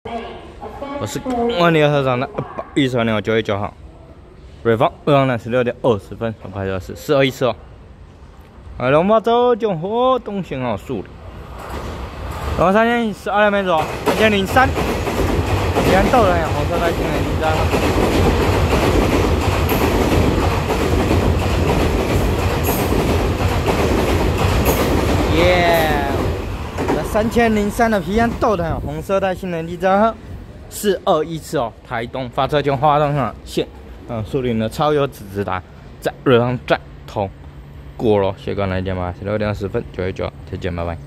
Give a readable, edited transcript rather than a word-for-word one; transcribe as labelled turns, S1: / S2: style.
S1: 我是万年车厂的112年9月9号，瑞芳2号16点20分，我拍的是4214哦。龙猫洲就活动信号树林，龙3012两米左3003，依然逗人呀，红色带进来第三。 耶！那3003的皮安豆炭，红色带性能第三号，4214哦，台东发车前花动上线，树林的超优直达，在瑞芳站通过了，谢观来电吧，16点10分，9月9号，再见，拜拜。